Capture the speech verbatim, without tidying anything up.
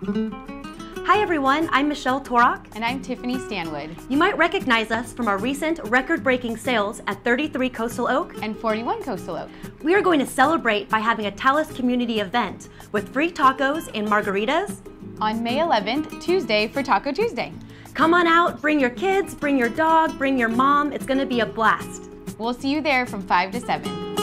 Hi everyone, I'm Michelle Torok. And I'm Tiffany Stanwood. You might recognize us from our recent record-breaking sales at thirty-three Coastal Oak and forty-one Coastal Oak. We are going to celebrate by having a Talis community event with free tacos and margaritas on May eleventh, Tuesday for Taco Tuesday. Come on out, bring your kids, bring your dog, bring your mom. It's going to be a blast. We'll see you there from five to seven.